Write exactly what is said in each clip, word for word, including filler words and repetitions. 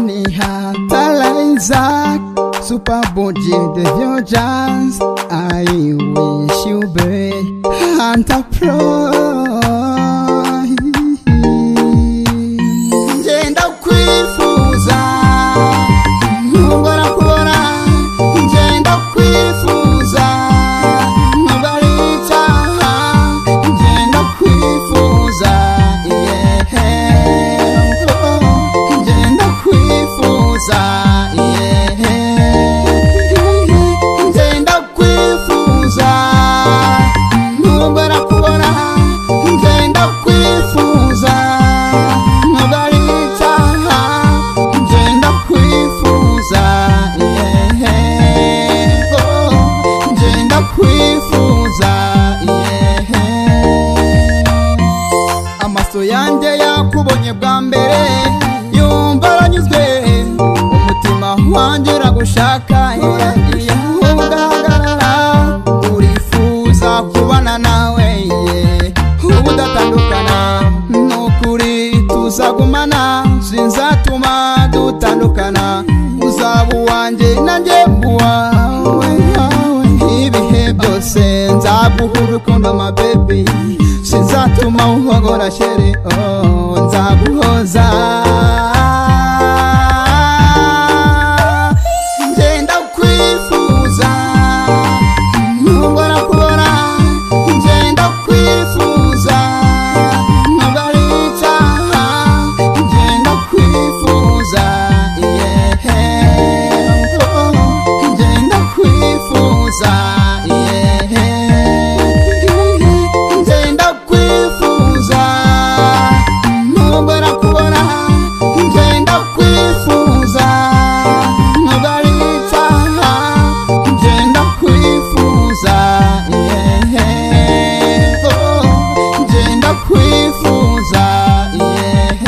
ni Hatari Isaac, super body the your jazz. I wish you be Ndakwifuza. Nje ndakwifuza, ntubora kubona. Nje ndakwifuza, ntubarita. Nje ndakwifuza, yeah. Nje ndakwifuza, yeah. Nje ndakwifuza, ntubora kubona. Nje ndakwifuza, ntubarita. Nje ndakwifuza, yeah. Nje ndakwifuza, yeah. Amaso yanjye yakubonye bwa mbere yumva aranyuzwe, umutima wanjye uragushaka, ugahagarara urifuza kubana nawe, ubudatandukana nukuri tuzagumana, sinzatuma dutandukana, uzaba uwanjye nanjye uwawe, ibihe byose nzaguha urukundo my baby, sinzatuma uhogora sheri, oh nzaguhoza. Nje ndakwifuza, ntubora kubona. Nje ndakwifuza, ntubarita. Nje ndakwifuza, yeah. Nje ndakwifuza, yeah. Nje ndakwifuza, ntubora kubona. Nje ndakwifuza, ntubarita. Nje ndakwifuza, yeah. Nje ndakwifuza, yeah.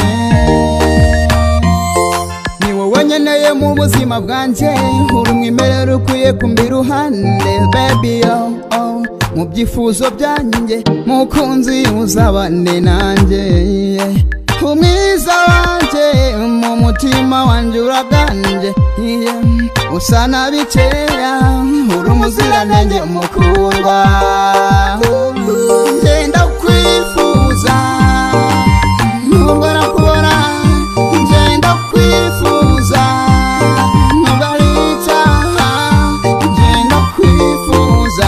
Ni wowe nkeneye mu buzima bwanjye, uri umwimerere ukwiye kumba iruhande baby, oh, oh. Mu byifuzo byanjye mukunzi uzabane nanjye, yeah. Umwiza wanjye mu mutima wanjye uraganje, yeah. Usa na bikeya uri umuziranenge mukundwa. Nje ndakwifuza, ntubora kubona. Nje ndakwifuza, ntubarita. Nje ndakwifuza,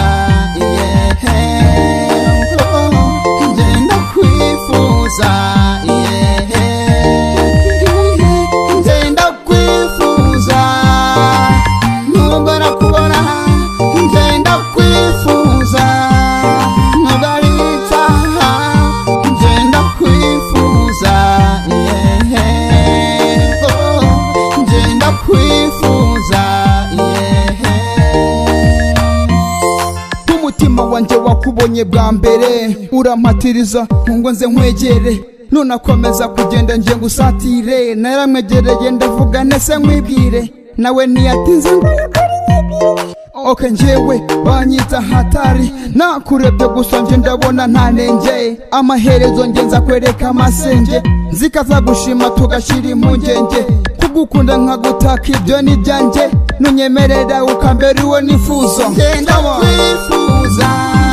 yeah. Nje ndakwifuza, yeah. Nje ndakwifuza, ntubora kubona. Nje ndakwifuza, ntubarita. Nje ndakwifuza, yeah. Nje ndakwifuza, yeah. Umutima wanjye wakubonye bwa mbere urampatiriza ngo nze nkwegere, nunakomeza kugenda nje ngusatire. Naramwegereye ndavuga nese nkwibwire, nawe niyatinze ngo yakarinyibwire. Okay njyewe banyita Hatari, nakurebye gusa nje ndabona nta nenge. Amaherezo nge nza kwereka amasenge, zikaza gushima tugashira impungenge. Kugukunda nkagutaka ibyo ni byanjye, nunyemerera ukambera uwo nifuza. Nje ndakwifuza.